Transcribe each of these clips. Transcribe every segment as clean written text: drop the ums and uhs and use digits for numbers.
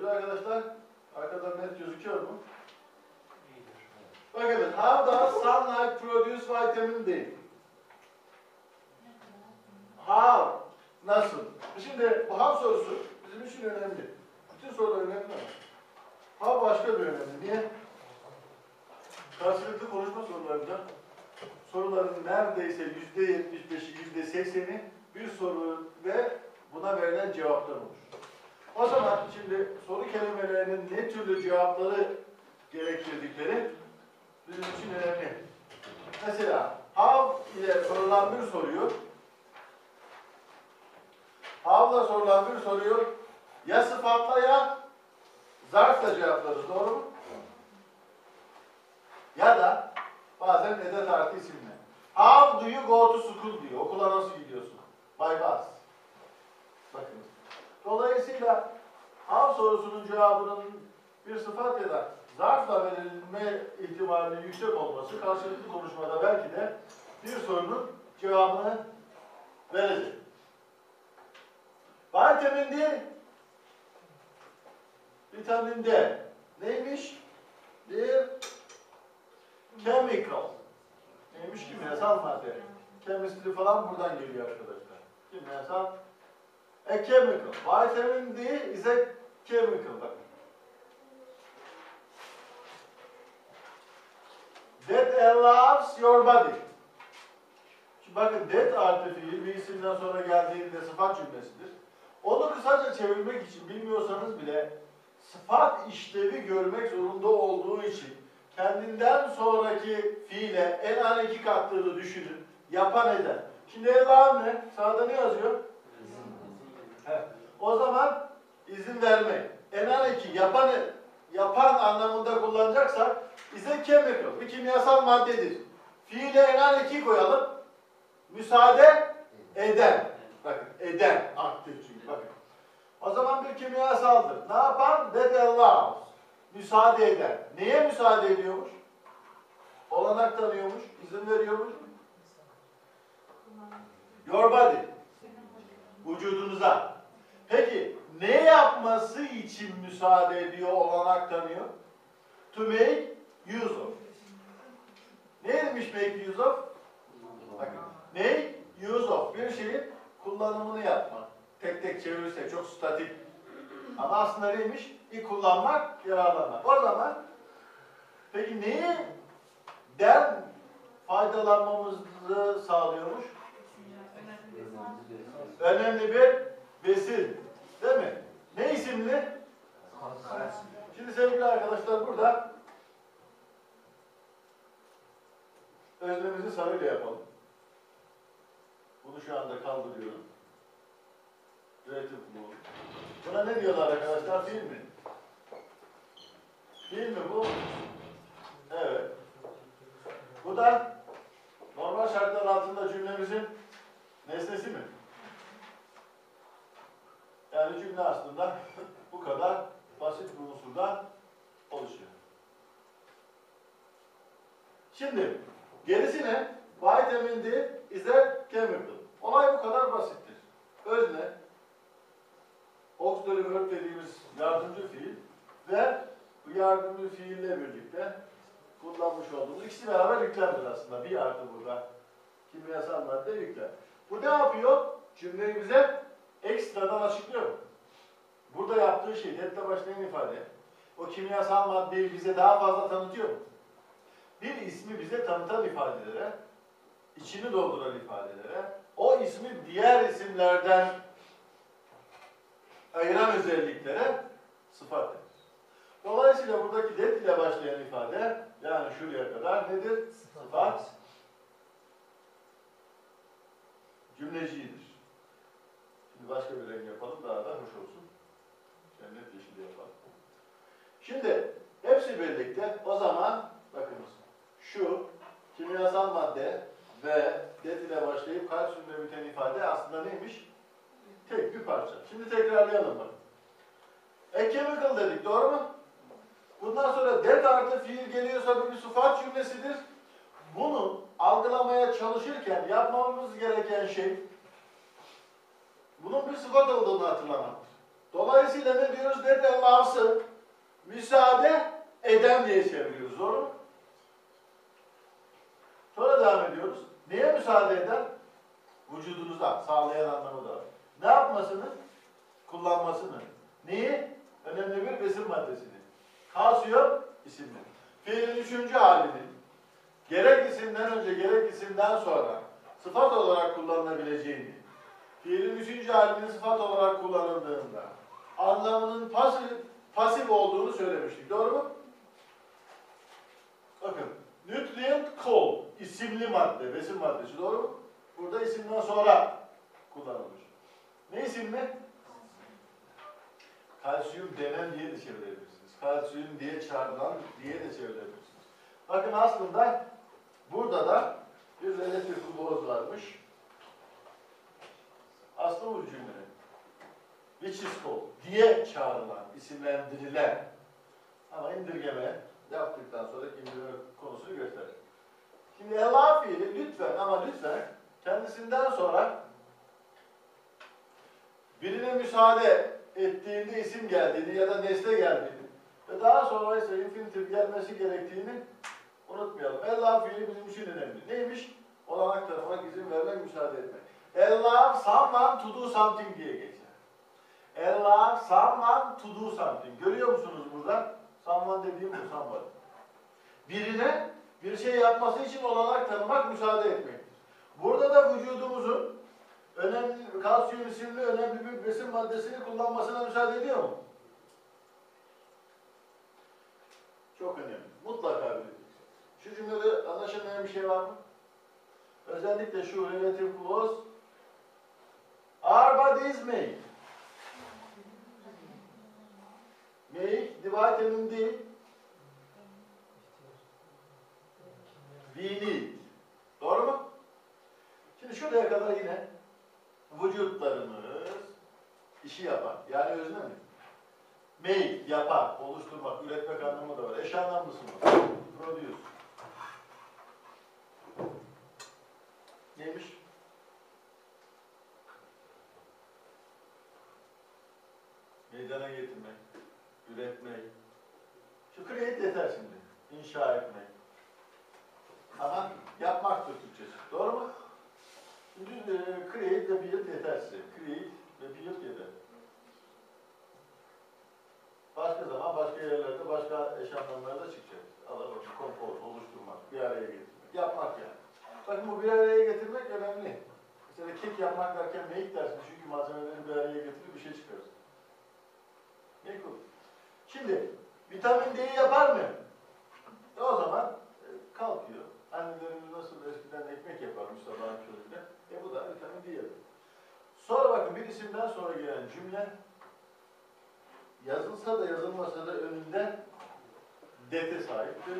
Sevgili arkadaşlar, arkadan net gözüküyor mu? Bakın, how does sunlight produce vitamin D? How? Nasıl? Şimdi bu how sorusu bizim için önemli. Bütün sorular önemli ama how başka bir önemli. Niye? Karşılıklı konuşma sorularında soruların neredeyse %75'i, %80'i bir soru ve buna verilen cevaplar olur. O zaman şimdi soru kelimelerinin ne türlü cevapları gerektirdikleri bizim için önemli. Mesela how ile sorulan bir soruyu how'la sorulan bir soruyu ya sıfatla ya zarfla cevaplarız. Doğru mu? Ya da bazen edat artı isimle. How do you go to school diyor. Okula nasıl gidiyorsun? By bus. Bakın. Dolayısıyla how sorusunun cevabının bir sıfat ya da zarfla verilme ihtimalinin yüksek olması karşılıklı konuşmada belki de bir sorunun cevabını verecek. Vitamin D, vitamin D neymiş? Bir chemical. Neymiş? Kimyasal madde. Chemistry falan buradan geliyor arkadaşlar. Kimyasal. A chemical. Vitamin D is a chemical. Bakın. That allows your body. Şimdi bakın that artı fiil bir isimden sonra geldiğinde sıfat cümlesidir. Onu kısaca çevirmek için bilmiyorsanız bile sıfat işlevi görmek zorunda olduğu için kendinden sonraki fiile en an iki kattığını düşünün. Yapan eden. Şimdi Allah'ın ne? Sağda ne yazıyor? Evet. O zaman izin vermek. En an iki yapan anlamında kullanacaksak ise chemical. Bir kimyasal maddedir. Fiile en an iki koyalım. Müsaade eden. Bakın eden aktif çünkü. Bakın. O zaman bir kimyasaldır. Ne yapan? That allows. Müsaade eden. Neye müsaade ediyormuş? Olanak tanıyormuş, izin veriyormuş. Your body. Vücudunuza. Peki, ne yapması için müsaade ediyor, olanak tanıyor? To make use of. Ne demiş make use of? Bakın, make use of. Bir şeyin kullanımını yapmak. Tek tek çevirirsek çok statik. Ama aslında neymiş? Bir kullanmak, yararlanmak. O zaman peki neyden faydalanmamızı sağlıyormuş? Önemli bir besin. Değil mi? Ne isimli? Şimdi sevgili arkadaşlar burada özlemizi sarıyla yapalım. Bunu şu anda kaldırıyorum. Üretim bu. Buna ne diyorlar arkadaşlar? Fiil mi? Fiil mi bu? Evet. Bu da normal şartlar altında cümlemizin nesnesi mi? Yani cümle aslında bu kadar basit bir unsurdan oluşuyor. Şimdi gerisi ne? Vitamin D is a chemical. Olay bu kadar basittir. Özne, auxiliary verb dediğimiz yardımcı fiil ve bu yardımcı fiille birlikte kullanmış olduğumuz ikisi beraber yüklemdir aslında. Bir artı burada kimyasal madde yüklem. Bu ne yapıyor? Cümleyi bize ekstradan açıklıyor. Burada yaptığı şey, nettle başlayan ifade. O kimyasal maddeyi bize daha fazla tanıtıyor mu? Bir ismi bize tanıtan ifadelere, içini dolduran ifadelere, o ismi diğer isimlerden ayıran özelliklere sıfat denir. Dolayısıyla buradaki det ile başlayan ifade, yani şuraya kadar nedir? Sıfat cümlecidir. Şimdi başka bir renk yapalım, daha da hoş olsun. Cennet yeşili yapalım. Şimdi hepsi birlikte o zaman bakınız şu kimyasal madde ve det ile başlayıp kalsiyumla biten ifade aslında neymiş? Tek bir parça. Şimdi tekrarlayalım bakın. A chemical dedik, doğru mu? Bundan sonra det artı fiil geliyorsa bu bir sıfat cümlesidir. Bunu algılamaya çalışırken yapmamız gereken şey bunun bir sıfat olduğunu hatırlamaktır. Dolayısıyla ne diyoruz? That allows, müsaade eden diye çeviriyoruz. Doğru mu? Sonra devam ediyoruz. Neye müsaade eder? Vücudunuza sağlayan anlamı da var. Ne yapmasını? Kullanmasını. Neyi? Önemli bir besin maddesini. Kalsiyum isimli. Fiilin üçüncü halinin gerek isimden önce gerek isimden sonra sıfat olarak kullanılabileceğini, fiilin üçüncü halinin sıfat olarak kullanıldığında anlamının pasif olduğunu söylemiştik. Doğru mu? Bakın. Nutrient coal, isimli madde, besin maddesi. Doğru mu? Burada isimden sonra kullanılmış. Ne isimli? Kalsiyum denen diye de çevirebilirsiniz. Kalsiyum diye çağrılan diye de çevirebilirsiniz. Bakın aslında burada da bir relatif clause varmış. Aslı bu cümlenin. Which is called diye çağrılan, isimlendirilen ama indirgeme yaptıktan sonra indirme konusunu gösterir. Şimdi allow fiili lütfen ama lütfen kendisinden sonra birine müsaade ettiğinde isim geldiğini ya da nesne geldiğini ve daha sonra ise infinitif gelmesi gerektiğini unutmayalım. Allow fiili bizim için önemli. Neymiş? Olanak tanımak, izin vermek, müsaade etmek. Allow someone to do something diye geçer. Allow someone to do something. Görüyor musunuz burada? Someone dediğim bu, somebody. Birine bir şey yapması için olanak tanımak, müsaade etmektir. Burada da vücudumuzun önemli, kalsiyum isimli önemli bir besin maddesini kullanmasına müsaade ediyor mu? Çok önemli. Mutlaka bileceksin. Şu cümlede anlaşılmayan bir şey var mı? Özellikle şu relative clause our body is made. Made, vitamin değil. We need. Doğru mu? Şimdi şuraya kadar yine vücutlarımız işi yapar. Yani özne mi? Make, yapar, oluşturmak, üretmek anlamı da var. Eş anlamlısı mı? Produce. Neymiş? Meydana getirmek, üretmek. Şu create yeter şimdi. İnşa etmek. Ama yapmaktır Türkçesi. Doğru mu? Şimdi create ve build yeter size. Create ve build yeter. Başka zaman, başka yerlerde, başka eş anlamlarda çıkacak. Compose, oluşturmak, bir araya getirmek. Yapmak yani. Bakın bu bir araya getirmek önemli. Mesela kek yapmak derken make dersin. Çünkü malzemeleri bir araya getirir bir şey çıkarırsın. Make olur. Şimdi vitamin D'yi yapar mı? O zaman kalkıyor. Annelerimiz nasıl eskiden ekmek yaparmış sabahın köründe. Bu da vitamin D yapıyor. Sonra bakın bir isimden sonra gelen cümle yazılsa da yazılmasa da önünde dete sahiptir.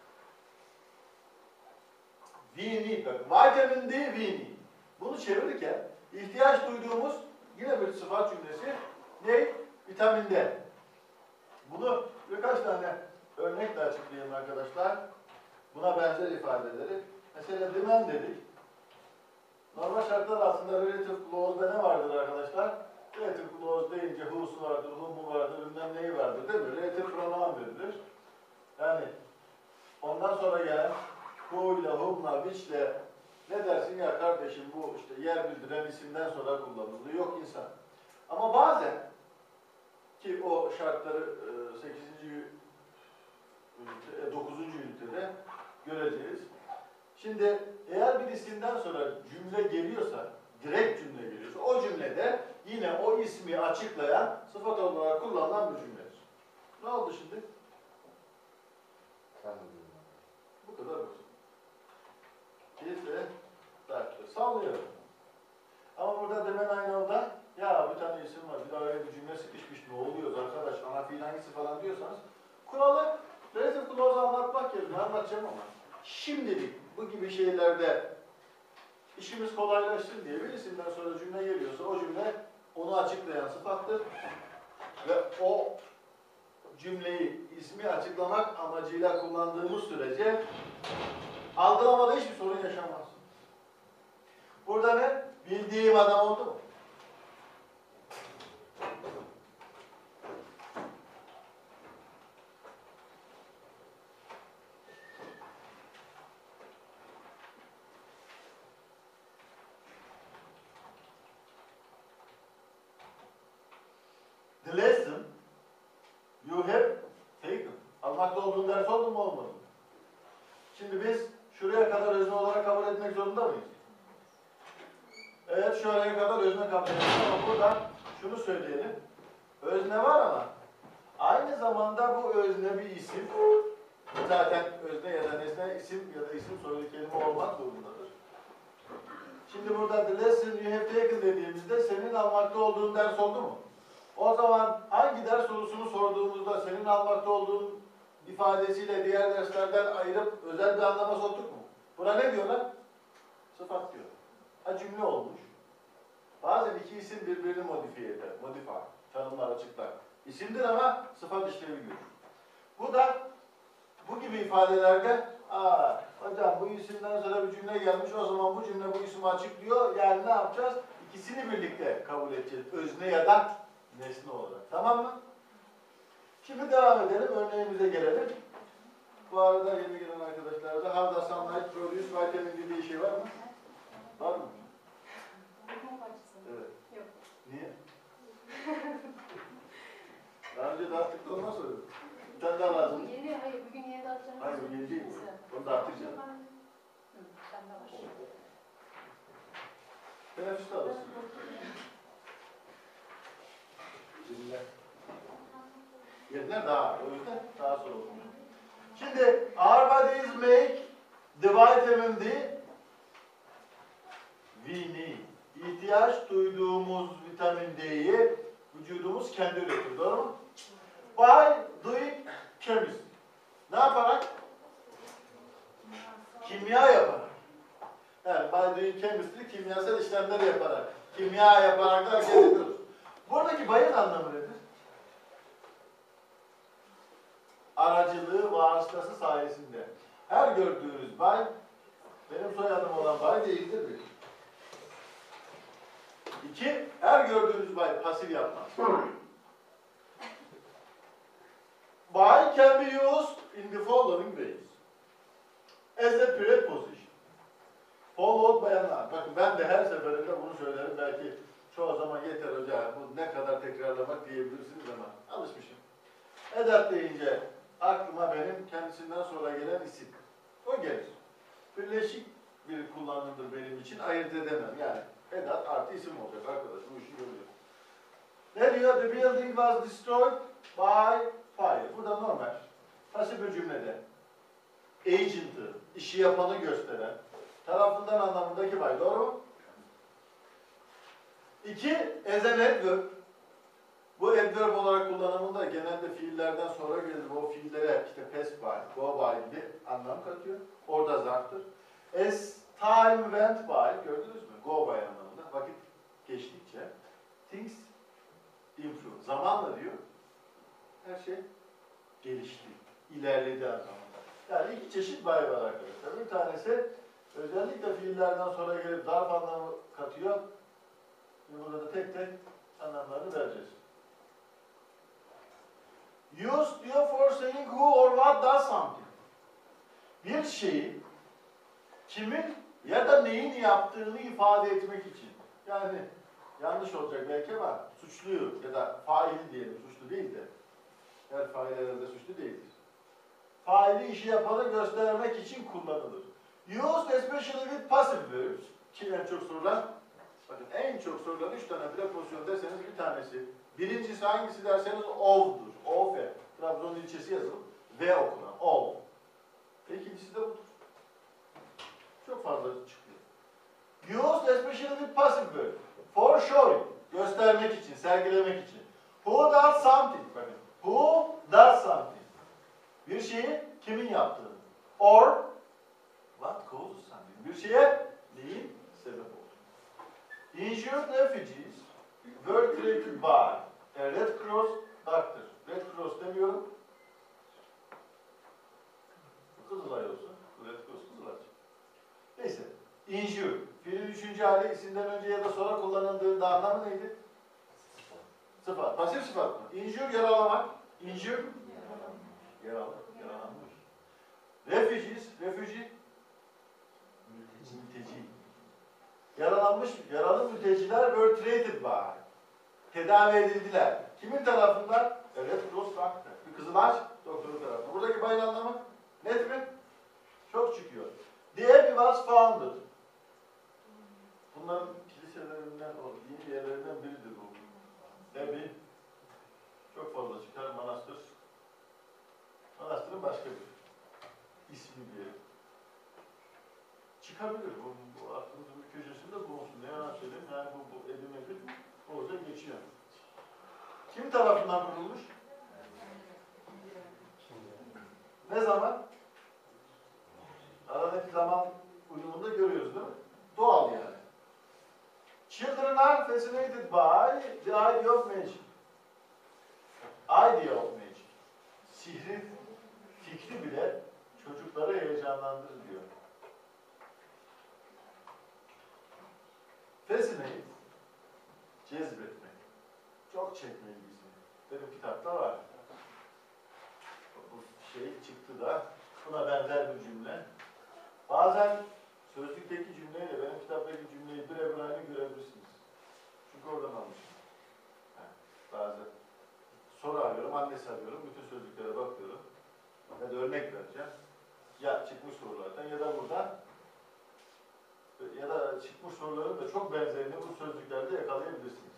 We need. Vitamin D, we need. Bunu çevirirken ihtiyaç duyduğumuz yine bir sıfat cümlesi ne? Vitamin D. Bunu birkaç tane örnekle açıklayayım arkadaşlar. Buna benzer ifadeleri. Mesela demand dedik. Normal şartlar altında relative clause'da ne vardır arkadaşlar? Relative clause deyince who's vardır, whom'u vardır, bilmem neyi vardır değil mi? Relative pronoun verilir. Yani ondan sonra gelen who ile, whom'la, which'le ne dersin ya kardeşim bu işte yer bildiren isimden sonra kullanılıyor. Yok insan. Ama bazen ki o şartları 9. ünitede göreceğiz. Şimdi eğer bir isimden sonra cümle geliyorsa, direkt cümle geliyorsa o cümlede yine o ismi açıklayan sıfat olarak kullanılan bir cümledir. Ne oldu şimdi? Bu kadar basit. Keyifle tartışıyor. Sallıyorum. Ama burada demen aynı olda ya bir tane isim var, bir daha öyle bir cümle sıkışmış ne oluyoruz arkadaş, ana fiil hangisi falan diyorsanız kuralı relative clause'u anlatmak yerine anlatacağım ama şimdilik bu gibi şeylerde işimiz kolaylaşsın diye bir isimden sonra cümle geliyorsa o cümle onu açıklayan sıfattır ve o cümleyi ismi açıklamak amacıyla kullandığımız sürece algılamada hiçbir sorun yaşamaz. Burada ne? Bildiğim adam oldu mu? The lesson you have taken. Almakta olduğun ders oldu mu olmadı mı? Şimdi biz şuraya kadar özne olarak kabul etmek zorunda mıyız? Evet, şuraya kadar özne kabul ediyoruz ama burada şunu söyleyelim. Özne var ama aynı zamanda bu özne bir isim. Zaten özne ya da nesne isim ya da isim soylu kelime olmak zorundadır. Şimdi burada the lesson you have taken dediğimizde senin almakta olduğun ders oldu mu? O zaman hangi ders sorusunu sorduğumuzda senin almakta olduğun ifadesiyle diğer derslerden ayırıp özel bir anlama soktuk mu? Buna ne diyorlar? Sıfat diyor. Ha, cümle olmuş. Bazen iki isim birbirini modifiye eder. Modify. Tanımlar, açıklar. İsimdir ama sıfat işlevi görür. Bu da bu gibi ifadelerde hocam bu isimden sonra bir cümle gelmiş, o zaman bu cümle bu ismi açıklıyor. Yani ne yapacağız? İkisini birlikte kabul edeceğiz. Özne ya da nesne olarak. Tamam mı? Şimdi devam edelim. Örneğimize gelelim. Bu arada yeni gelen arkadaşlar da how does sunlight produce vitamin D diye şey var mı? Var mı? Evet. Yok. Niye? Daha önce dağıttık ondan sonra. Bir tane daha lazım. Hayır, bugün yeni dağıtacağım. Hayır, bu yeni değil mi? Onu dağıtacağım. Bende var. Teneffüste alırsın. Yerler daha, o yüzden daha sonra olsun. Şimdi, our bodies make the vitamin D we need. İhtiyaç duyduğumuz vitamin D'yi vücudumuz kendi üretir, doğru mu? By doing chemistry. Ne yaparak? Kimya yaparak. Yani by doing chemistry, kimyasal işlemler yaparak. Kimya yaparak da hareket ediyoruz. Buradaki bayın anlamı nedir? Aracılığı vasıtası sayesinde. Her gördüğünüz bay, benim soyadım olan bay değildir bir. İki, her gördüğünüz bay pasif yapmaz. By can be used in the following ways. As a preposition. Followed by an. Bakın ben de her seferinde bunu söylerim. Belki çoğu zaman yeter hocam. Bu ne kadar tekrarlamak diyebilirsiniz ama alışmışım. Edat deyince aklıma benim kendisinden sonra gelen isim. O gelir. Birleşik bir kullanımdır benim için. Ayırt edemem. Yani edat artı isim olacak arkadaş. Bu işi görüyor. Ne diyor? The building was destroyed by fire. Bu da normal. Pasif bir cümlede. Agent'ı, işi yapanı gösteren, tarafından anlamındaki by. Doğru mu? İki, as an adverb. Bu adverb olarak kullanımında genelde fiillerden sonra gelir. O fiillere işte pass by, go by gibi anlam katıyor. Orada zarftır. As time went by, gördünüz mü? Go by anlamında. Vakit geçtikçe. Things improve. Zamanla diyor. Her şey gelişti. İlerledi anlamında. Yani iki çeşit by var arkadaşlar. Bir tanesi özellikle fiillerden sonra gelip zarf anlamı katıyor. Şimdi burada da tek tek anlamlarını vereceğiz. Use diyor for saying who or what does something. Bir şeyi kimin ya da neyin yaptığını ifade etmek için. Yani yanlış olacak belki ama suçluyu ya da faili diyelim, suçlu değil de. Her fail herhalde suçlu değildir. Faili işi yapanı göstermek için kullanılır. Used especially with passive verbs. Ki en çok sorulan, bakın en çok sorulan 3 tane preposisyon derseniz bir tanesi. Birincisi hangisi derseniz of'dur. Of, Trabzon ilçesi yazılır. Ve okunan. Of. İkincisi de budur. Çok fazla çıkıyor. Used especially with passive verb. For showing. Göstermek için, sergilemek için. Who does something? Bakın. Who does something? Bir şeyi kimin yaptığını. Or what causes something? Bir şeye neyin sebep olduğunu. Injured refugees were treated by a Red Cross doctor. Red Cross demiyorum. Kızılay olsun. Red Cross Kızılay. Neyse. Injured. Fiilin üçüncü hali isimden önce ya da sonra kullanıldığında anlamı neydi? Sıfat. Pasif sıfat mı? Injured yaralamak. Injured yaralanmış. Refugees, refugee mülteci. Yaralanmış, yaralı mülteciler were treated by. tedavi edildiler. Kimin tarafından? Evet, Cross Doctor. Bir Kızılaç doktoru tarafından. Buradaki bayın anlamı net mi? Çok çıkıyor. The Abbey was founded. Bunların kiliselerinden, o dini yerlerinden biridir bu. Abbey çok fazla çıkar. Manastır. Manastırın başka bir ismi diye. Çıkabilir. Bu aklımızın bir köşesinde bulunsun. Ne yalan söyleyeyim. Yani bu Abbey Mebey orada geçiyor. Kim tarafından kurulmuş? Ne zaman? Aradaki zaman uyumunda görüyoruz değil mi? Doğal yani. Children are fascinated by the idea of magic. Idea of magic. Sihrin fikri bile çocukları heyecanlandırır diyor. Fascinate, cezbetmek, çok çekme ilgisini. Benim kitapta var. Bu şey çıktı da, buna benzer bir cümle. Bazen sözlükteki cümleyle benim kitaptaki cümleyi birebir aynı görebilirsiniz. Çünkü oradan almışım. Yani bazen soru arıyorum, annesi arıyorum, bütün sözlüklere bakıyorum. Ya da örnek vereceğim. Ya çıkmış sorulardan ya da buradan ya da çıkmış soruların da çok benzerini bu sözlüklerde yakalayabilirsiniz.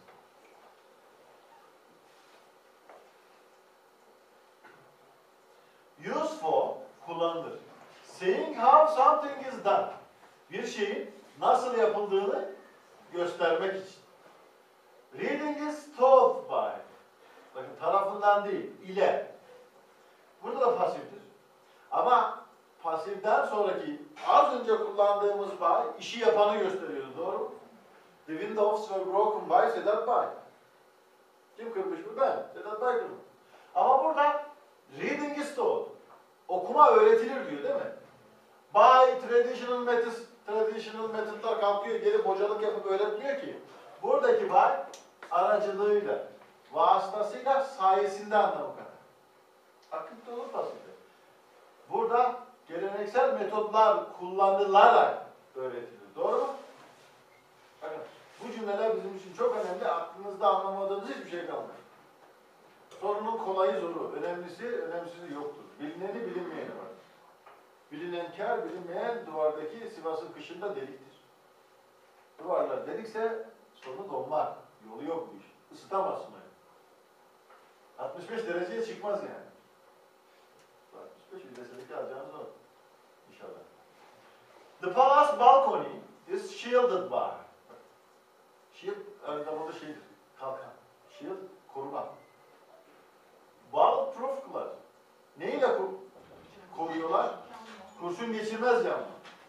Use for, kullanılır. Saying how something is done. Bir şeyin nasıl yapıldığını göstermek için. Reading is told by. Bakın tarafından değil, ile. Burada da pasiftir. Ama pasiften sonraki az önce kullandığımız by işi yapanı gösteriyordu, doğru mu? The windows were broken by Sedat Bay. Kim kırmış mı? Ben. Sedat Bay kırmış. Ama burada reading is told. Okuma öğretilir diyor değil mi? By traditional methodlar kalkıyor, gelip hocalık yapıp öğretmiyor ki. Buradaki by aracılığıyla, vasıtasıyla, sayesinde anlamı kadar. Akıntı olur pasife. Burada geleneksel metotlar kullanılarak öğretilir. Doğru mu? Bakın, bu cümleler bizim için çok önemli. Aklınızda anlamadığınız hiçbir şey kalmıyor. Sorunun kolayı zoru, önemlisi, önemsizi yoktur. Bilineni bilinmeyeni var. Bilinen kâr, bilinmeyen duvardaki Sivas'ın kışında deliktir. Duvarlar delikse sonu donmar. Yolu yok bu iş. Isıtamazsın öyle. 65 dereceye çıkmaz yani. 65 yüzdeselik alacağınız o. İnşallah. The palace balcony is shielded by. Shield, aynı zamanda şeydir, kalkan. Shield, koruma. Bulletproof glass. Neyle koruyorlar? Kurşun geçirmez camla.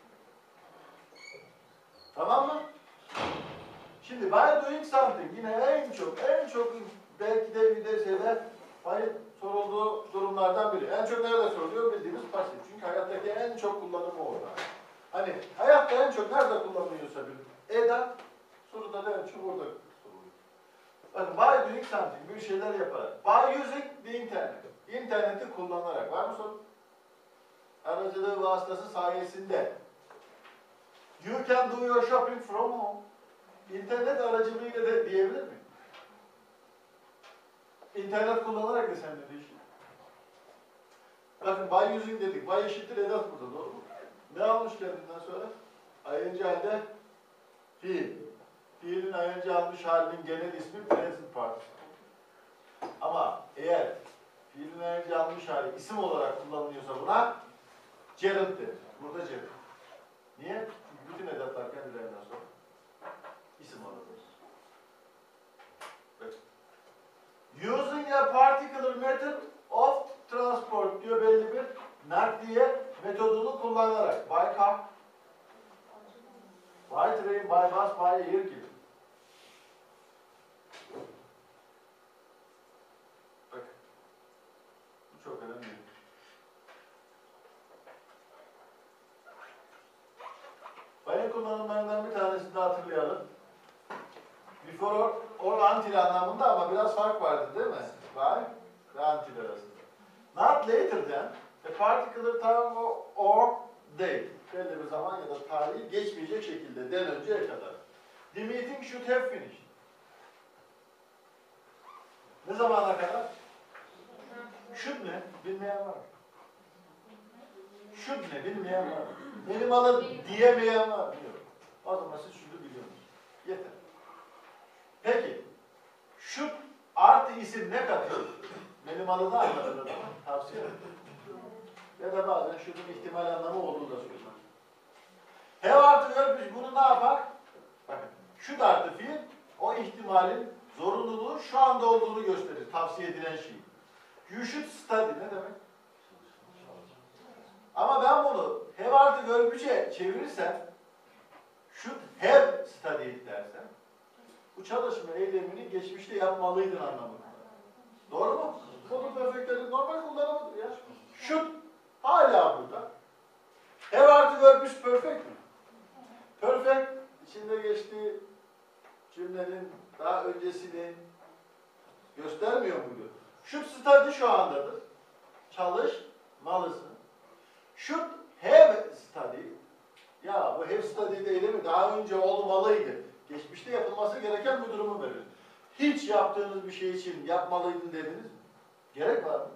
Tamam mı? Şimdi by doing something yine en çok belki de bir de şeyler sorulduğu durumlardan biri. En çok nerede soruluyor? Bildiğimiz pasif. Çünkü hayattaki en çok kullanımı orada. Hani hayatta en çok nerede kullanılıyorsa bir edat soruda da en çok orada soruluyor. Bakın by doing something bir şeyler yaparak. By using the internet. İnterneti kullanarak. Var mı sorun? Aracılığı vasıtası sayesinde. You can do your shopping from home. İnternet aracılığıyla de diyebilir miyim? İnternet kullanarak desem ne değişir? Bakın by using dedik. By eşittir edat burada, doğru mu? Ne almış kendinden sonra? ING halde fiil. Fiilin ING almış halinin genel ismi present participle. Ama eğer fiilin ING almış hali isim olarak kullanılıyorsa buna gerund denir. Burada gerund. Niye? Çünkü bütün edatlar kendilerinden sonra isim olarak. Using a particular method of transport diyor, belli bir nakliye metodunu kullanarak. By car, by train, by bus, by air gibi. Bak, bu çok önemli. Bayın kullanımlarından bir tanesini hatırlayalım. Before or until anlamında ama biraz fark vardı değil mi? By ve until arasında. Not later than a particular time or date. Belli bir zaman ya da tarihi geçmeyecek şekilde den önceye kadar. The meeting should have finished. Ne zamana kadar? Should ne? Bilmeyen var mı? Should ne? Bilmeyen var mı? Benim alın diyemeyen var mı? Yok. O zaman siz şunu biliyorsunuz. Yeter. Peki. Should artı isim ne katıyor? Benim alını anlatılır. Tavsiye ederim. Ya da bazen should'un ihtimal anlamı olduğu da söylenir. Have artı verb bunu ne yapar? Bakın. Should artı fiil o ihtimalin zorunluluğu şu anda olduğunu gösterir. Tavsiye edilen şey. You should study ne demek? Ama ben bunu have artı verb'üce çevirirsem should have studied dersem bu çalışma eylemini geçmişte yapmalıydın anlamında. Doğru mu? Modern perfectlerin normal kullanımıdır ya. Should hala burada. Have artı verb'üs perfect mi? Perfect içinde geçtiği cümlenin daha öncesini göstermiyor muydu? Should study şu andadır. Çalışmalısın. Should have studied. Ya bu have studied eylemi daha önce olmalıydı. Geçmişte yapılması gereken bir durumu verir. Hiç yaptığınız bir şey için yapmalıydın dediniz mi? Gerek var mı?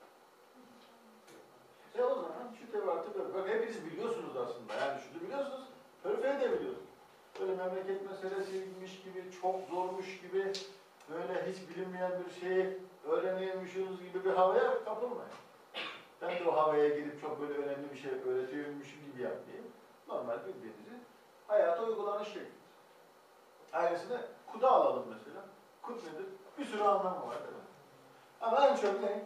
O zaman should have artı böyle. Bak hepiniz biliyorsunuz aslında. Yani şunu biliyorsunuz. Perfect'i de biliyorsunuz. Böyle memleket meselesiymiş gibi, çok zormuş gibi, böyle hiç bilinmeyen bir şeyi öğreniyormuşsunuz gibi bir havaya kapılmayın. Ben de o havaya girip çok böyle önemli bir şey öğretiyormuşum gibi yapmayayım. Normal bildiğinizi hayata uygulanış şeklidir. Ailesine kuda alalım mesela. Kud nedir? Bir sürü anlamı var değil mi? Ama en çok ne?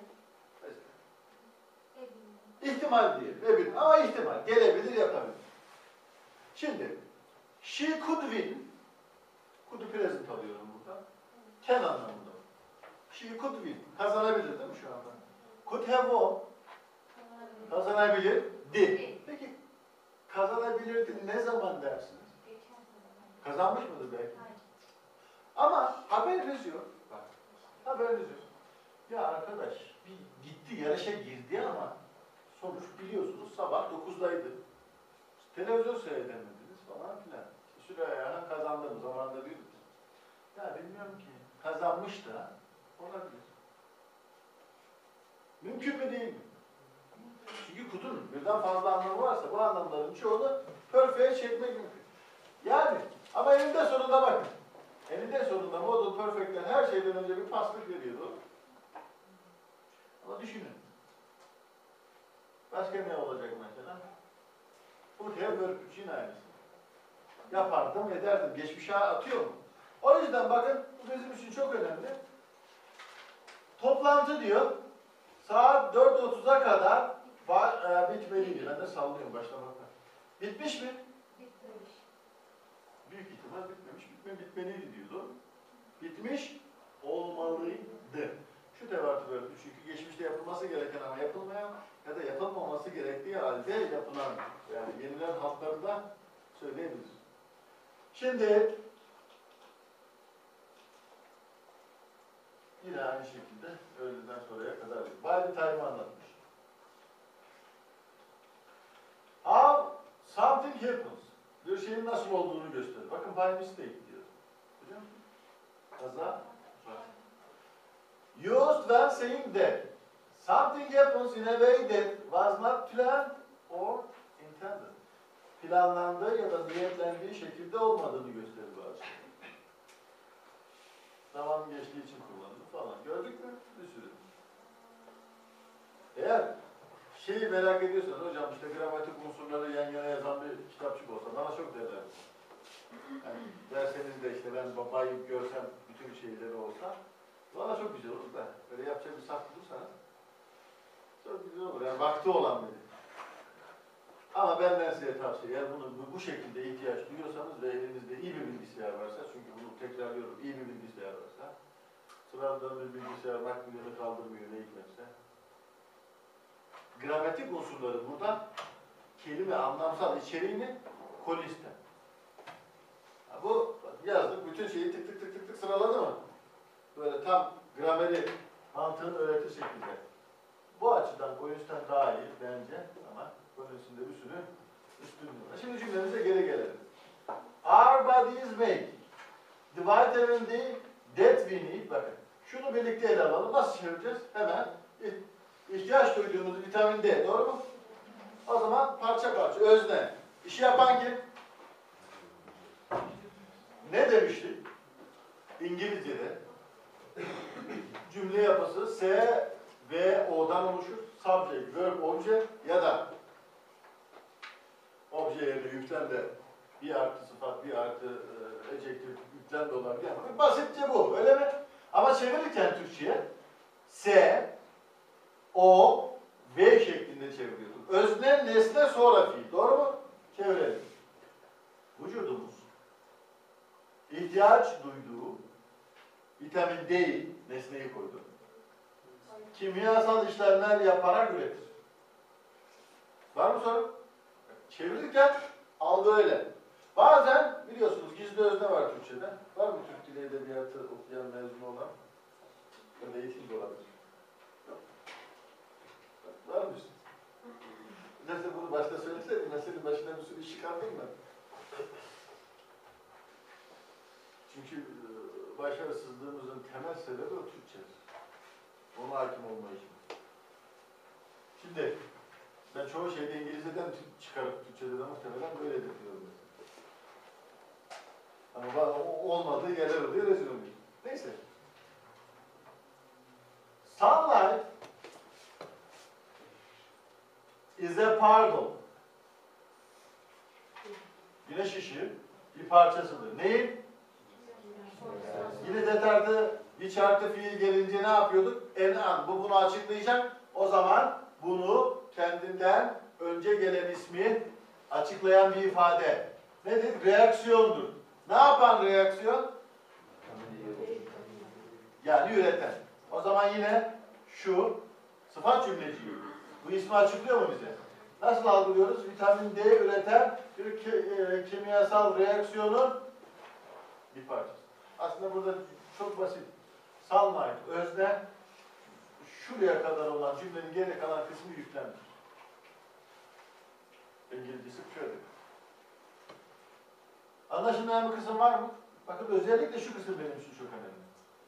İhtimal değil. Ama ihtimal. Gelebilir, yapabilir. Şimdi she could win. Could'u present alıyorum burada. Can anlamında. She could win. Kazanabilir değil mi şu anda? Could have won. Kazanabilirdi. Peki kazanabilirdi ne zaman dersiniz? Kazanmış mıdır belki? Ama haberiniz yok. Bak, haberiniz yok. Ya arkadaş bir gitti yarışa girdi ama sonuç biliyorsunuz sabah 9'daydı. Televizyon seyredemediniz falan filan. Süreyya'nın kazandığım zamanında diyordu. Ya bilmiyorum ki. Kazanmış da olabilir. Mümkün mü değil mi? Çünkü kudun birden fazla anlamı varsa bu anlamların çoğunu perfect'e çekmek mümkün. Yani ama eninde sonunda bakın. Eninde sonunda model perfect'ten her şeyden önce bir paslık veriyordu. Ama düşünün. Başka ne olacak mesela? Bu verb için aynısı. Yapardım, ederdim. Geçmişe atıyor mu? O yüzden bakın bu bizim için çok önemli. Toplantı diyor. Saat 4.30'a kadar bitmeliydi. Ben de sallıyorum başlamakta. Bitmiş mi? Bitmemiş. Büyük ihtimal bitmemiş. Bitmeliydi diyordu. Bitmiş olmalıydı. Şu tevatür verdi. Çünkü geçmişte yapılması gereken ama yapılmayan ya da yapılmaması gerektiği halde yapılan yani yenilen hatlarında söyleyebiliriz. Şimdi yine aynı şekilde öğleden sonraya kadar by the time'ı anlatmış. How something happens. Bir şeyin nasıl olduğunu gösterir. Bakın by mistake diyor. Biliyor musun? Kaza. Used when saying that something happens in a way that was not planned or intended. Planlandığı ya da niyetlendiği şekilde olmadığını gösterir bazı şey. Zaman geçtiği için kullanılır falan. Gördük mü? Bir sürü. Eğer şeyi merak ediyorsanız hocam işte gramatik unsurları yan yana yazan bir kitapçık olsa bana çok derler. Yani dersenizde işte ben babayı görsem bütün şeyleri olsa bana çok güzel olur da öyle yapacak bir saf bulursanız çok güzel olur. Yani vakti olan biri. Ama benden size tavsiye eğer bunu bu şekilde ihtiyaç duyuyorsanız ve elinizde iyi bir bilgisayar varsa çünkü bunu tekrarlıyorum iyi bir bilgisayar varsa sıradan bir bilgisayar makbuliyeti kaldırmıyor ne hikmetse. Gramatik unsurları burada kelime anlamsal içeriğini koliste. Bu yazdık bütün şeyi tık tık tık tık tık sıraladı mı? Böyle tam grameri mantığını öğretir şekilde. Bu açıdan Collins'ten daha iyi bence ama Collins'in de bir sürü üstünlüğü var. Şimdi cümlemize geri gelelim. Our bodies make the vitamin D that we need. Bakın Şunu birlikte ele alalım. Nasıl çevireceğiz? Hemen ihtiyaç duyduğumuz vitamin D. Doğru mu? O zaman parça parça. Özne. İşi yapan kim? Ne demiştik? İngilizce'de cümle yapısı S ve O'dan oluşur. Subject, verb, obje ya da obje yerine yüklen de bir artı sıfat, bir artı adjektif yüklen de olabilir ama basitçe bu. Öyle mi? Ama çevirirken Türkçe'ye S, O, V şeklinde çeviriyorduk. Özne, nesne, sonra fiil. Doğru mu? Çevirelim. Vücudumuz ihtiyaç duyduğu vitamin D'yi, nesneyi koyduk, kimyasal işlemler yaparak üretir. Var mı soru? Çevirirken algı öyle. Bazen biliyorsunuz gizli özne var Türkçe'de. Var mı Türk Dili Edebiyatı okuyan mezun olan? Ya da eğitim de olabilir. Var mı? Neyse bunu başta söyleseydim, meselenin başına bir sürü iş çıkardım ben. Çünkü başarısızlığımızın temel sebebi o Türkçedir. Ona hakim olmayışımız. Şimdi ben çoğu şeyde İngilizceden çıkarıp Türkçe'de de muhtemelen böyledir diyorum. Ama olmadığı yerler oluyor, rezil oluyor. Neyse. Sunlight is a part of. Güneş ışığı bir parçasıdır. Neyin? Yine detartı, bir çarptı fiil gelince ne yapıyorduk? En bu bunu açıklayacak. O zaman bunu kendinden önce gelen ismi açıklayan bir ifade. Nedir? Reaksiyondur. Ne yapan reaksiyon? Yani üreten. O zaman yine şu sıfat cümleciği. Bu ismi açıklıyor mu bize? Nasıl algılıyoruz? Vitamin D üreten bir kimyasal reaksiyonun bir parçası. Aslında burada çok basit. Sunlight, özne, şuraya kadar olan cümlenin geri kalan kısmı yüklenmiş. İngilizcesi şöyle. Anlaşılmayan bir kısım var mı? Bakın özellikle şu kısım benim için çok önemli.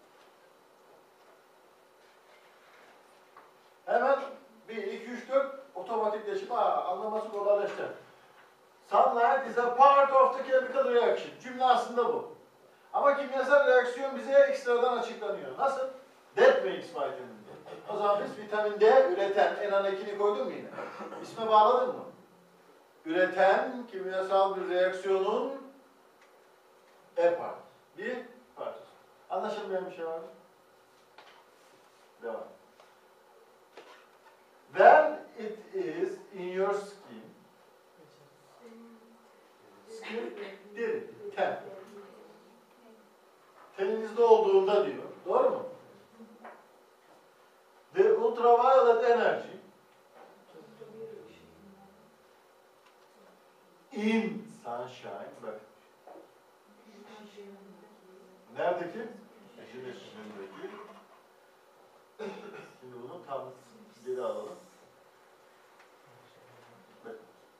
Hemen 1, 2, 3, 4 otomatikleşip anlaması kolaylaşacak. Sunlight is a part of the chemical reaction. Cümle aslında bu. Ama kimyasal reaksiyon bize ekstradan açıklanıyor. Nasıl? That makes vitamin D. O zaman biz vitamin D üreten en ana ekini koydun mu yine? İsme bağladın mı? Üreten kimyasal bir reaksiyonun part. Bir parçası. Anlaşılmayan bir şey var mı? Devam. When it is in your skin, skin, deri, ten. Teninizde olduğunda diyor. Doğru mu? The ultraviolet energy in sunshine. Bak. Neredeki? Güneş ışığındaki. Şimdi bunu tam geri alalım. Bak.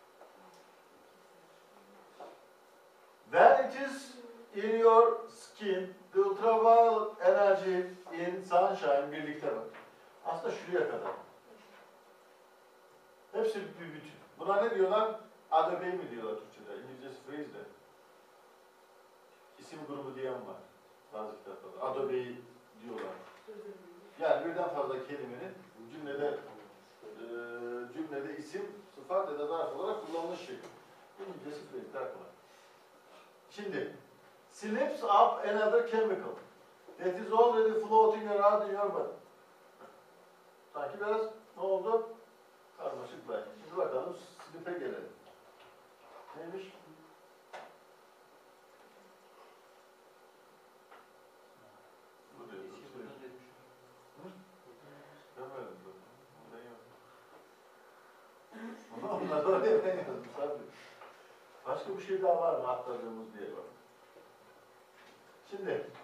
When it is in your skin, the ultraviolet energy in sunshine birlikte bak. Aslında şuraya kadar. Hepsi bir bütün. Buna ne diyorlar? Adobe mi diyorlar Türkçe'de? İngilizcesi phrase de. İsim grubu diyen var. Bazı kitaplarda. Adobe'yi diyorlar. Yani birden fazla kelimenin cümlede isim, sıfat ya da zarf olarak kullanılış şekli. İngilizcesi phrase daha kolay. Şimdi slips up another chemical that is already floating around in your body. Sanki biraz ne oldu? Karmaşıklar. Şimdi bakalım slip'e gelelim. Neymiş? Bu diyor. Demedim bu. Ben yok. Onları oraya ben yazdım. Başka bir şey daha var mı atladığımız diye bak. Şimdi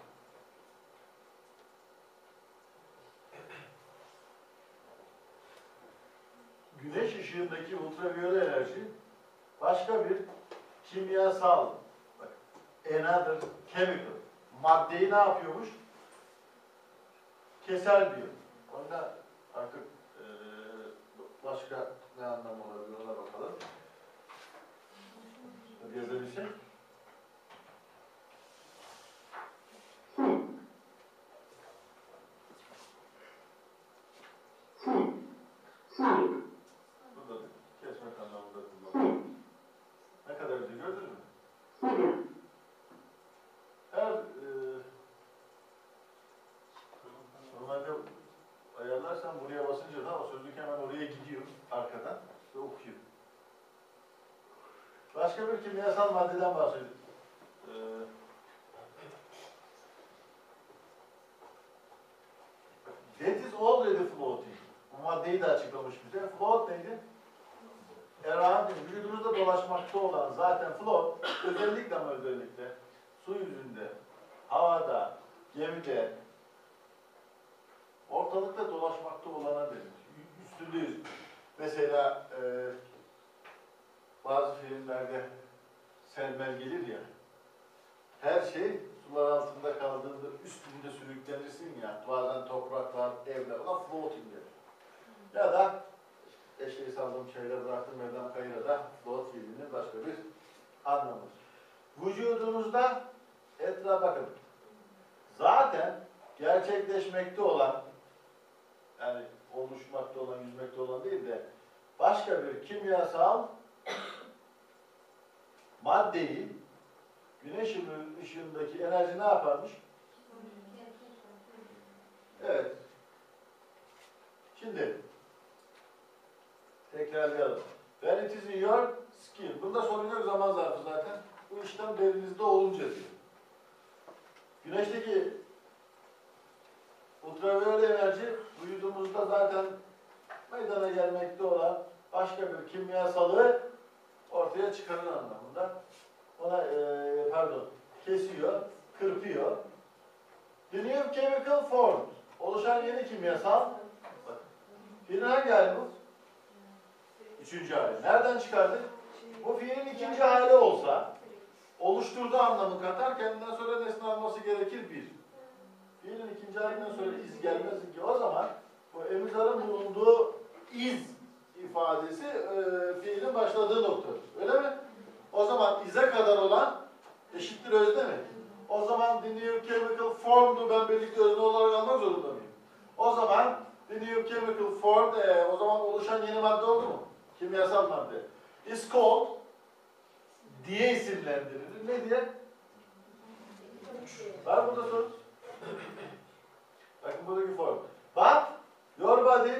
güneş ışığındaki ultraviyole enerji başka bir kimyasal, bak, another chemical maddeyi ne yapıyormuş? keser diyor. Onda artık başka ne anlamı olabilir ona bakalım. Hadi yazabilsek. Burada kesmek anlamında kullanılıyor. Ne kadar güzel gördün mü? Her normalde ayarlarsan buraya basınca da o sözlük hemen oraya gidiyor arkadan ve okuyor. Başka bir kimyasal maddeden bahsediyor. That is already floating. Bu maddeyi de açıklamış bize. Float neydi? Around, vücudumuzda dolaşmakta olan zaten float, özellikle ama özellikle su yüzünde, havada, gemide, ortalıkta dolaşmakta olana denir. Üstündeyiz. Mesela bazı filmlerde Selmel gelir ya, her şey sular altında kaldığında üstünde sürüklenirsin ya, bazen topraklar, evler, ona floating denir. Ya da eşeği saldığım şeyler bıraktım Mevlam Kayır'a da float fiilinin başka bir anlamı. Vücudunuzda etrafa bakın. Zaten gerçekleşmekte olan, yani oluşmakta olan, yüzmekte olan değil de başka bir kimyasal maddeyi güneş ışığındaki enerji ne yaparmış? Evet. Şimdi tekrarlayalım. When it is in your skin. Bunda sorun yok, zaman zarfı zaten. Bu işlem derinizde olunca diyor. Güneşteki ultraviyole enerji vücudumuzda zaten meydana gelmekte olan başka bir kimyasalı ortaya çıkarır anlamında. Ona kesiyor, kırpıyor. The new chemical form. Oluşan yeni kimyasal. Bakın. Fiilin hangi hali bu? Üçüncü hali. Nereden çıkardık? Bu fiilin ikinci hali olsa, oluşturduğu anlamı katar, kendinden sonra nesne alması gerekir bir. Fiilin ikinci halinden sonra iz gelmez ki. O zaman bu emizarın bulunduğu iz ifadesi fiilin başladığı noktadır. Öyle mi? O zaman ize kadar olan eşittir özne mi? O zaman the new chemical form'du, ben birlikte özne olarak almak zorunda mıyım? O zaman the new chemical form, o zaman oluşan yeni madde oldu mu? Kimyasal madde. Is called diye isimlendirilir. Ne diye? Var burada soru? Bakın buradaki form. But your body,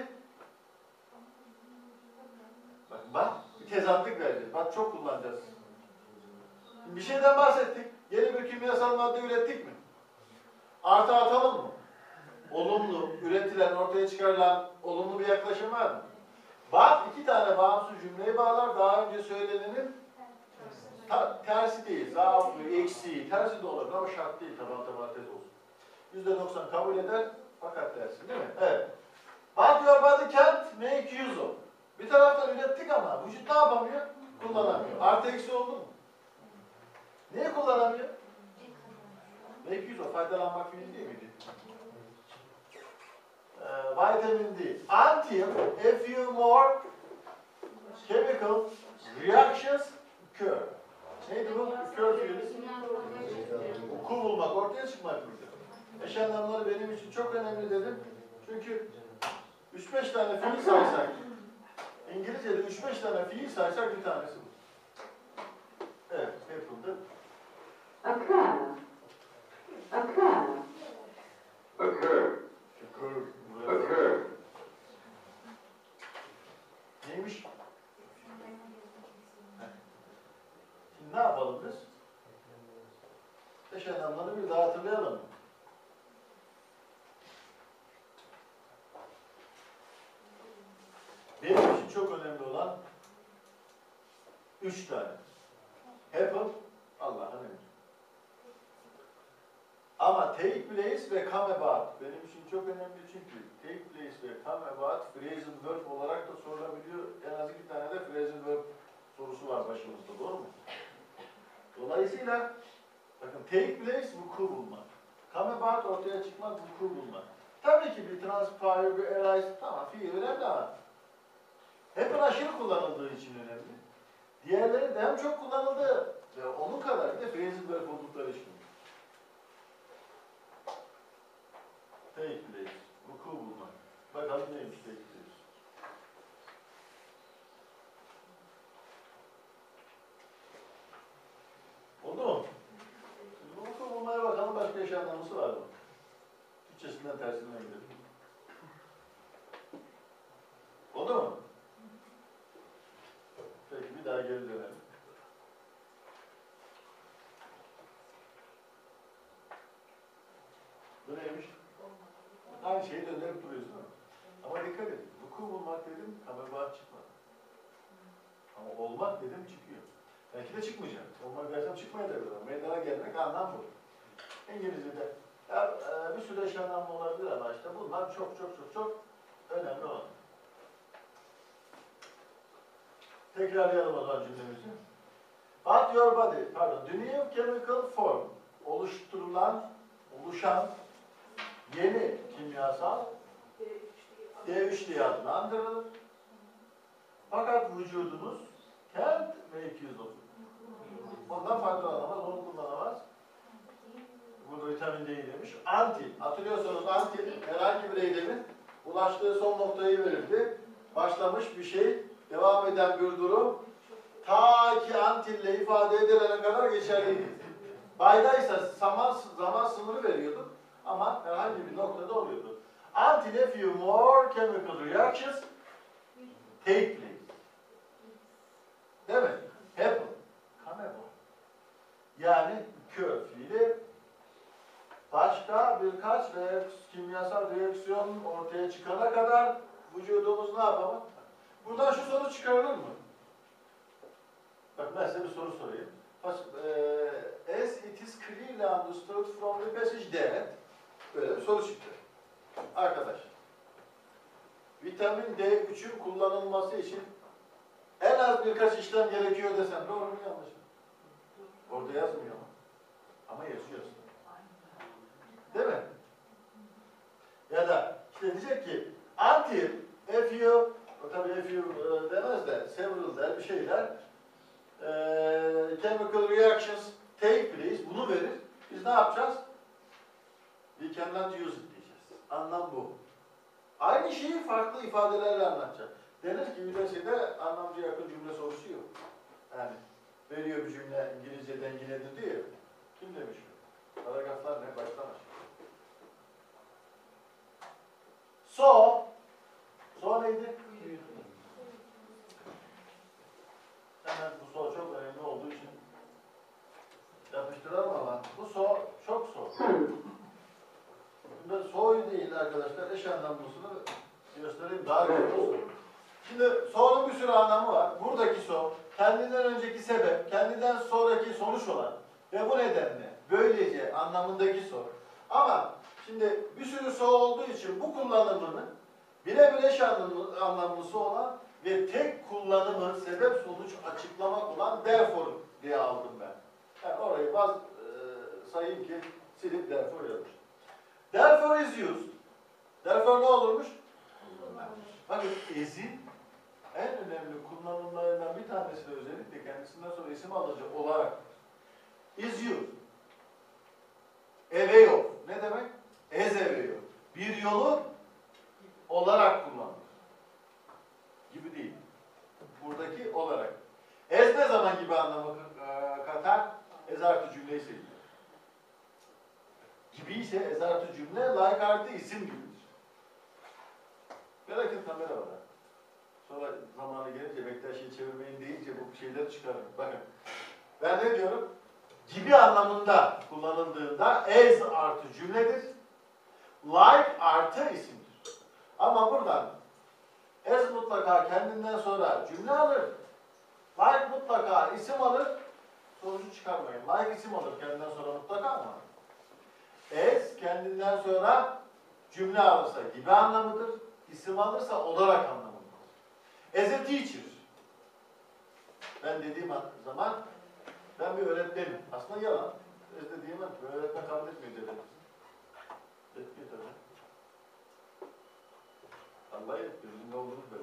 bak bir tezatlık vereceğiz. Bak çok kullanacağız. Bir şeyden bahsettik. Yeni bir kimyasal madde ürettik mi? Artı atalım mı? Olumlu, üretilen, ortaya çıkarılan olumlu bir yaklaşım var mı? Bak iki tane bağımsız cümleyi bağlar. Daha önce söylenenin tersi değil. Zaafı, eksiği, tersi de olabilir ama şart değil. Taban tez olsun. %90 kabul eder fakat tersi değil mi? Evet. But your body can't make use of. Bir taraftan ürettik ama vücut ne yapamıyor? Kullanamıyor. Artı eksi oldu mu? Neyi kullanamıyor? Make use of. Faydalanmak fiili değil miydi? Vitamin D. Until a few more chemical reactions occur. Neydi bu? Occur fiili. Oku bulmak, ortaya çıkmak mıydı? Eş anlamları benim için çok önemli dedim. Çünkü 3-5 tane fiil saysak, İngilizce'de 3-5 tane fiil saysak bir tanesi bu. Evet, yapıldı. Occur. Occur. Occur. Occur. Neymiş? Şimdi ne yapalım biz? Eş anlamları bir daha hatırlayalım. Benim için çok önemli olan 3 tane. Happen, Allah'ın emri. Ama take place ve come about benim için çok önemli çünkü take place ve come about phrasal verb olarak da sorulabiliyor. En az 2 tane de phrasal verb sorusu var başımızda, doğru mu? Dolayısıyla bakın take place vuku bulmak. Come about ortaya çıkmak, vuku bulmak. Tabii Tabii ki bir transpire, bir arise, tamam fiil önemli ama hep aşırı kullanıldığı için önemli. Diğerleri de hem çok kullanıldı ve onun kadar bir de phrasal verb oldukları için. Take place, vuku bulmak. Bakalım neymiş take place. Oldu mu? Şimdi vuku bulmaya bakalım, başka eş anlamlısı var mı? Türkçesinden tersinden gidelim. Oldu mu? Peki bir daha geri dönelim. Bu neymiş? Aynı şeyi döndürüp duruyoruz değil mi? Ama dikkat edin. Vuku bulmak dedim, kamerbağa çıkmadı. Ama olmak dedim çıkıyor. Belki de çıkmayacak. Olmak dersem çıkmayabilir. Meydana gelmek anlam bu. İngilizce'de ya, bir sürü eş anlamlı olabilir ama işte bunlar çok önemli olan. Tekrarlayalım o zaman cümlemizi. But your body, pardon, the new chemical form, oluşan yeni kimyasal D3 diye adlandırılır. Fakat vücudunuz can't make use of it. Ondan faydalanamaz, onu kullanamaz. Burada vitamin D demiş. Antil, hatırlıyorsanız antil herhangi bir eylemin ulaştığı son noktayı verirdi. Başlamış bir şey, devam eden bir durum, ta ki antille ifade edilene kadar geçerliydi. Baydaysa zaman sınırı veriyorduk ama herhangi bir noktada oluyordu. Until a few more chemical reactions take place. Değil mi? Happen. Come yani kör fiili başka birkaç kimyasal reaksiyon ortaya çıkana kadar vücudumuz ne yapamaz? Buradan şu soru çıkarılır mı? Bak ben size bir soru sorayım. As it is clearly understood from the passage that böyle bir soru çıktı. Arkadaş, vitamin D3'ün kullanılması için en az birkaç işlem gerekiyor desem doğru mu yanlış mı? Orada yazmıyor ama yazıyorsun. Değil mi? Ya da işte diyecek ki until a few, tabii a few demez de several der bir şeyler chemical reactions take place, bunu verir. Biz ne yapacağız? We cannot use it diyeceğiz. Anlam bu. Aynı şeyi farklı ifadelerle anlatacak. Denir ki üniversitede anlamcı yakın cümle sorusu yok. Yani veriyor bir cümle İngilizce denginedir diyor. Kim demiş? Paragraflar ne? Baştan aşağı. So neydi? Hemen bu so çok önemli olduğu için yapıştıralım ama bu so çok so. Şimdi so'yu değil arkadaşlar, eş anlamlısını göstereyim daha güzel olsun. Şimdi so'nun bir sürü anlamı var. Buradaki so, kendinden önceki sebep, kendinden sonraki sonuç olan ve bu nedenle böylece anlamındaki so. Ama şimdi bir sürü so olduğu için bu kullanımını birebir eş anlamlısı olan ve tek kullanımı sebep sonuç açıklamak olan therefore diye aldım ben. Yani orayı sayayım ki silip therefore yazmış. Therefore is used. Therefore ne olurmuş? Bakın is'in en önemli kullanımlarından bir tanesi de özellikle kendisinden sonra isim alıcı olarak is used. A way of. Ne demek? As a way of. Bir yolu olarak kullanılır. Gibi değil. Buradaki olarak. As ne zaman gibi anlamı katar? As artı cümleyi seçiyor. Gibi ise as artı cümle, like artı isim gibidir. Merak etme merhaba. Sonra zamanı gelince bekler şeyi çevirmeyin deyince bu şeyleri çıkarır. Bakın. Ben ne diyorum? Gibi anlamında kullanıldığında as artı cümledir. Like artı isimdir. Ama buradan as mutlaka kendinden sonra cümle alır. Like mutlaka isim alır. Sonucu çıkarmayın. Like isim alır kendinden sonra mutlaka ama. As kendinden sonra cümle alırsa gibi anlamıdır. İsim alırsa olarak anlamıdır. As a teacher. Ben dediğim zaman ben bir öğretmenim. Aslında yalan. As dediğim zaman öğretmen kabul etmiyor dedim. Etmiyor tabii. Vallahi gözümde olduğunu böyle.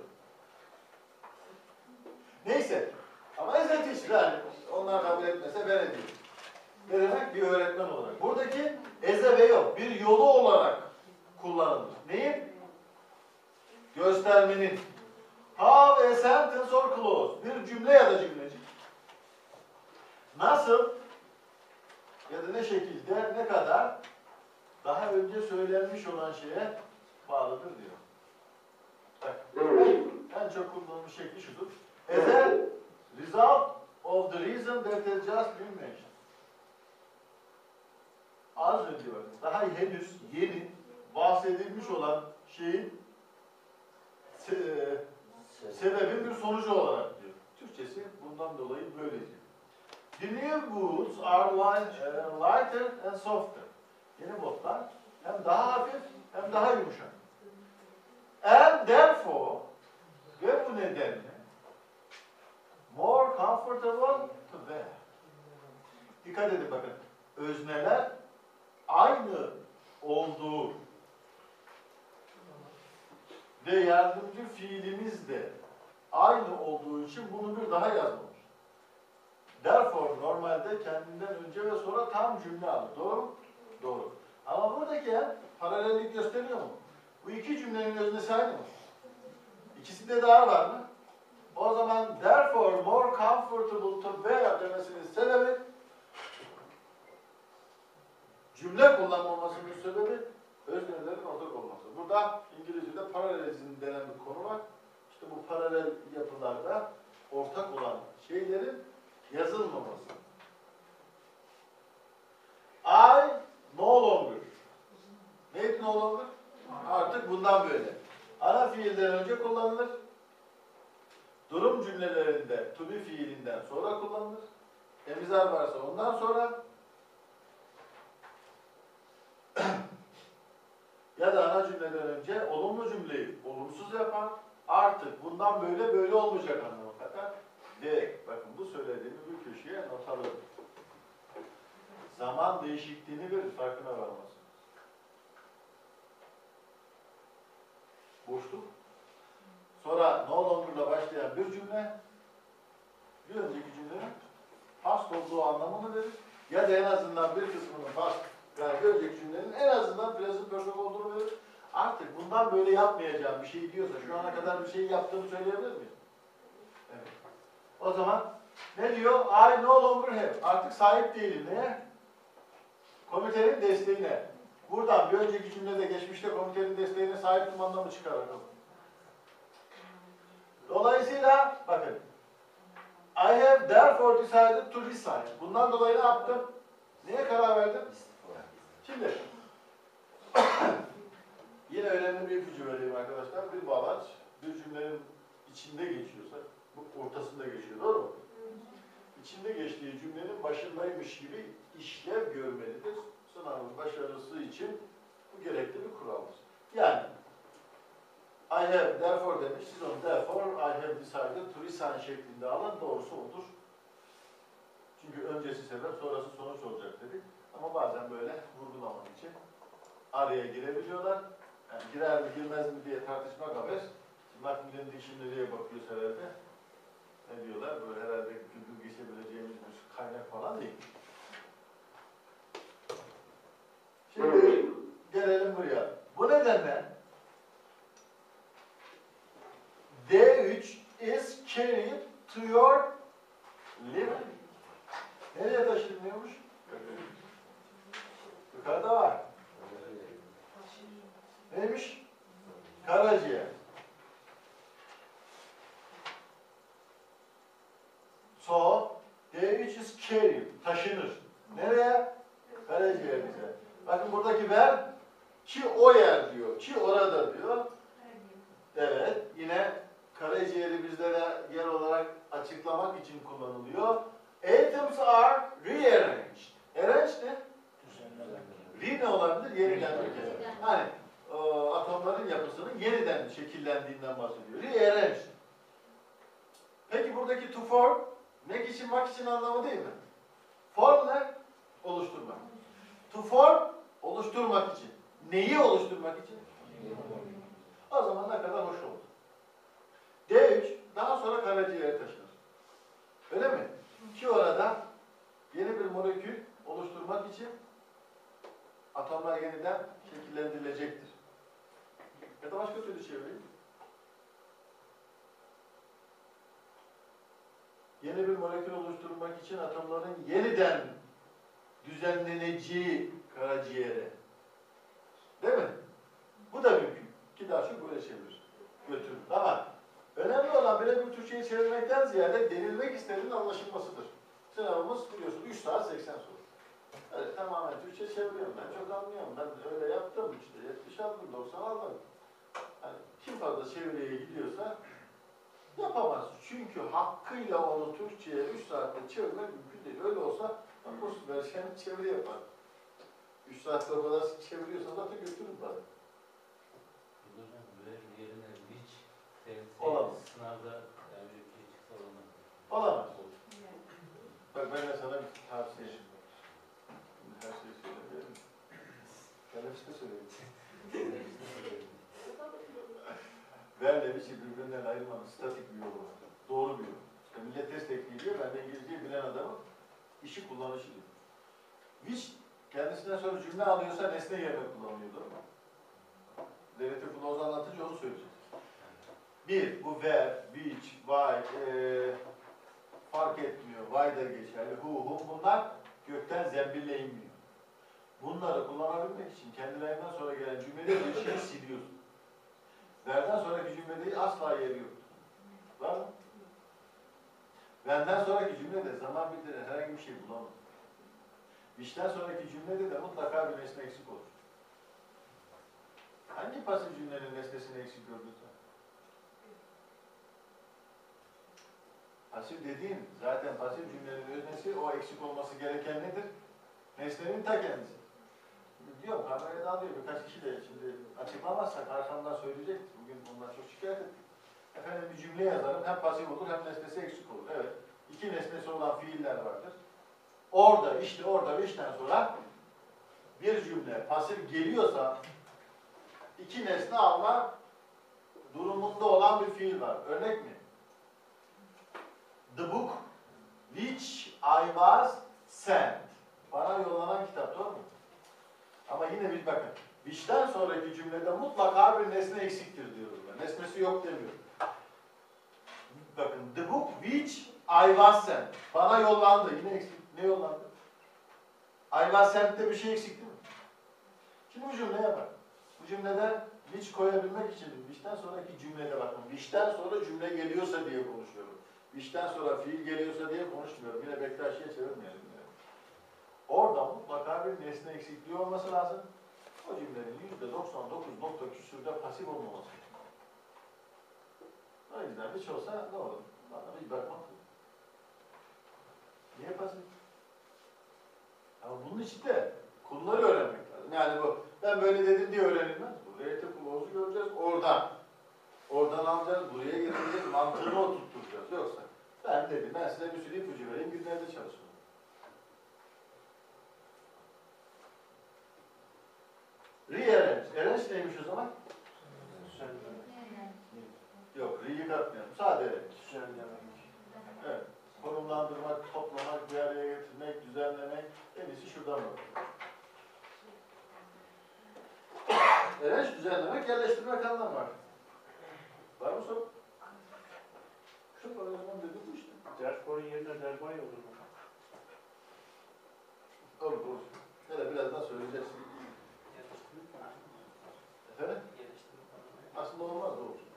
Neyse. Ama ezetiş yani. Onlar kabul etmese ben edeyim. Ne demek? Bir öğretmen olarak. Buradaki as a way of, bir yolu olarak kullanılır. Neyin? Göstermenin. How a sentence or clause. Bir cümle ya da cümlecik. Nasıl ya da ne şekilde, ne kadar daha önce söylenmiş olan şeye bağlıdır diyor. Bak, en çok kullanılmış şekli şudur. As a result of the reason that has just been mentioned. Az önce bakın, daha henüz yeni bahsedilmiş olan şeyin sebebin bir sonucu olarak diyor. Türkçesi bundan dolayı böyle diyor. The new boots are lighter and softer. Yeni botlar hem daha hafif hem daha yumuşak. And therefore, ve bu nedenle more comfortable to wear. Dikkat edin bakın. Özneler aynı olduğu ve yardımcı fiilimiz de aynı olduğu için bunu bir daha yazmamış. Therefore normalde kendinden önce ve sonra tam cümle alır. Doğru mu? Doğru. Ama buradaki paralellik gösteriyor mu? Bu iki cümlenin öznesi aynı mı? İkisinde daha var mı? O zaman therefore more comfortable to wear demesinin sebebi cümle kullanmamasının sebebi öznelerin ortak olması. Burada İngilizce'de paralelizm denen bir konu var. İşte bu paralel yapılarda ortak olan şeylerin yazılmaması. I no longer. Neydi no longer? Artık bundan böyle. Ana fiilden önce kullanılır. Durum cümlelerinde to be fiilinden sonra kullanılır. Emizar varsa ondan sonra ya da ana cümleden önce olumlu cümleyi olumsuz yapar. Artık bundan böyle böyle olmayacak anlamı kadar direkt bakın bu söylediğimi bir köşeye not alın. Zaman değişikliğini verir, farkına varmazsınız. Boşluk. Sonra no longer'la başlayan bir cümle bir önceki cümlenin past olduğu anlamını verir. Ya da en azından bir kısmının past, yani bir önceki cümlenin en azından present perfect olduğunu verir. Artık bundan böyle yapmayacağım bir şey diyorsa, şu ana kadar bir şey yaptığını söyleyebilir miyim? Evet. O zaman ne diyor? I no longer have. Artık sahip değilim. Neye? Komitenin desteğine. Buradan bir önceki cümlede geçmişte komitenin desteğine sahiptim anlamı çıkaralım. Dolayısıyla bakın. I have therefore decided to resign. Bundan dolayı ne yaptım? Neye karar verdim? Şimdi yine önemli bir ipucu vereyim arkadaşlar. Bir bağlaç bir cümlenin içinde geçiyorsa, bu ortasında geçiyor, doğru mu? İçinde geçtiği cümlenin başındaymış gibi işlev görmelidir. Sınavın başarısı için bu gerekli bir kuraldır. Yani I have therefore demiş, siz onu therefore I have decided to resign şeklinde alın, doğrusu odur. Çünkü öncesi sebep, sonrası sonuç olacak dedik. Ama bazen böyle vurgulamak için araya girebiliyorlar. Yani girer mi girmez mi diye tartışmak haber. Macmillan'ın dikşineriye bakıyoruz herhalde. Ne diyorlar? Böyle herhalde güldür geçebileceğimiz bir kaynak falan değil. Şimdi gelelim buraya. Bu nedenle D3 is carried to your liver. Nereye taşınıyormuş? Yukarıda var. Neymiş? Karaciğer. So, D3 is carried. Taşınır. Nereye? Karaciğerimize. Bakın buradaki verb ki o yer diyor. Ki orada diyor. Evet. Yine karaciğeri bizlere yer olarak açıklamak için kullanılıyor. Atoms are rearranged. Arranged ne? Re ne olabilir? Yeniden bir. Hani atomların yapısının yeniden şekillendiğinden bahsediyor. Rearranged. Peki buradaki to form ne için, mak için anlamı değil mi? Form ne? Oluşturmak. To form oluşturmak için. Neyi oluşturmak için? O zaman ne kadar hoş türlü çevireyim. Yeni bir molekül oluşturmak için atomların yeniden düzenleneceği karaciğere. Değil mi? Bu da mümkün. Ki daha çok böyle çevirir. Götürür. Ama önemli olan birebir Türkçe'yi çevirmekten ziyade denilmek istediğinin anlaşılmasıdır. Sınavımız biliyorsun 3 saat 80 soru. Evet, tamamen Türkçe çeviriyorum. Ben çok anlıyorum. Ben öyle yaptım işte. 70 aldım, 90 aldım. Yani kim fazla çeviriye gidiyorsa yapamaz. Çünkü hakkıyla onu Türkçe'ye 3 saatte çevirmek mümkün değil. Öyle olsa kurs vereceğim çeviri yapar. 3 saatte o kadar çeviriyorsan zaten götürür bana. Hocam böyle yerine hiç Olamaz. sınavda yani bir şey çıksa olamaz. Olamaz. Bak ben de sana bir tavsiye edeyim. Her şeyi söyleyebilirim. Teneffüste söyleyeyim. Verle biçi birbirinden ayırmanın statik bir yolu var. Doğru bir yol. İşte millet test tekniği diyor, ben de İngilizceyi bilen adamın işi kullanışı diyor. Which kendisinden sonra cümle alıyorsa nesne yerine kullanılıyor, doğru mu? Devleti Klose anlatınca onu söyleyeceğiz. Bir, bu where, which, why, fark etmiyor, why da geçerli, who, whom bunlar gökten zembille inmiyor. Bunları kullanabilmek için kendilerinden sonra gelen cümlede bir şeyi siliyorsun. Where'den sonraki cümlede asla yeri yok. Var mı? When'den sonraki cümlede zaman bildiren herhangi bir şey bulamaz. Which'ten sonraki cümlede de mutlaka bir nesne eksik olur. Hangi pasif cümlenin nesnesini eksik gördün sen? Pasif dediğin, zaten pasif cümlenin öznesi, o eksik olması gereken nedir? Nesnenin ta kendisi. Diyorum, kameraya da alıyor birkaç kişi de şimdi açıklamazsak arkamdan söyleyecek. Bugün bundan çok şikayet ettik. Efendim bir cümle yazarım, hem pasif olur hem nesnesi eksik olur. Evet, iki nesnesi olan fiiller vardır. Orada, işte orada ve işten sonra bir cümle pasif geliyorsa iki nesne alma durumunda olan bir fiil var. Örnek mi? The book which I was sent. Bana yollanan kitap, doğru mu? Ama yine bir bakın. Which'ten sonraki cümlede mutlaka bir nesne eksiktir diyorum ben. Nesnesi yok demiyorum. Bakın, the book which I was sent. Bana yollandı. Yine eksik. Ne yollandı? I was sent'te bir şey eksik değil mi? Şimdi bu cümleye bak. Bu cümlede which koyabilmek için which'ten sonraki cümlede bakın. Which'ten sonra cümle geliyorsa diye konuşuyorum. Which'ten sonra fiil geliyorsa diye konuşmuyorum. Yine Bektaşi'ye çevirmeyelim. Orada mutlaka bir nesne eksikliği olması lazım. O cümlenin %99 küsürde pasif olmaması. O yüzden hiç olsa ne olur? Bana bir bakmak lazım. Niye pasif? Ama bunun için de konuları öğrenmek lazım. Yani bu, ben böyle dedim diye öğrenilmez. Bu relative clause'u göreceğiz oradan. Oradan alacağız, buraya getireceğiz, mantığını oturtturacağız. Yoksa ben dedim, ben size bir sürü ipucu vereyim, günlerde çalışın. Rearrange. Arrange neymiş o zaman? Yok, re'yi katmayalım. Sadece arrange. Evet. Konumlandırmak, toplamak, bir araya getirmek, düzenlemek. En iyisi şuradan bak. Arrange düzenlemek, yerleştirmek anlamı var. Var mı soru? Şu var o zaman dedim bu işte. Derfor'un yerine derbay olur mu? Olur, olur. Hele birazdan söyleyeceksin. Efendim? Aslında olmaz da olur.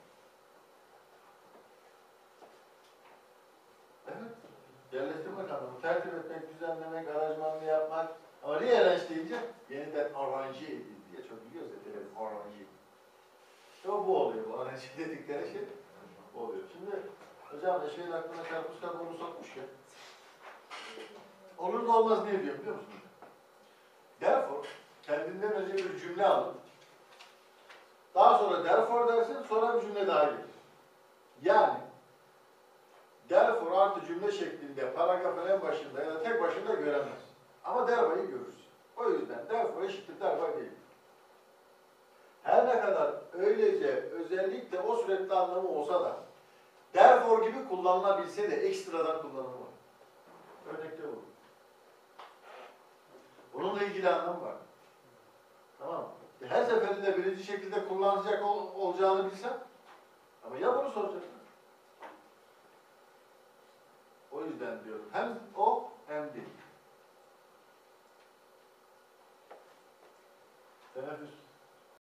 Evet. Yerleştirmek anlamı. Tertip etmek, düzenlemek, aranjmanını yapmak. Ama rearrange deyince yeniden aranje edildi diye çok biliyoruz ya. Aranje. İşte o bu oluyor. Bu aranje dedikleri şey oluyor. Şimdi hocam eşeğin aklına karpuz kabuğunu sokmuş ya. Olur da olmaz ne diyor biliyor musun? Therefore, kendinden önce bir cümle alın. Daha sonra therefore dersin, sonra bir cümle daha gelir. Yani therefore artı cümle şeklinde paragrafın en başında ya da tek başında göremez. Ama therefore görürsün. O yüzden therefore eşittir therefore değil. Her ne kadar öylece özellikle o sürekli anlamı olsa da therefore gibi kullanılabilse de ekstradan kullanımı var. Örnekte bu. Bununla ilgili anlam var. Tamam mı? Her seferinde birinci istediği şekilde kullanacak olacağını bilsem. Ama ya bunu soracak. O yüzden diyorum. Hem o hem dil. Teneffüs.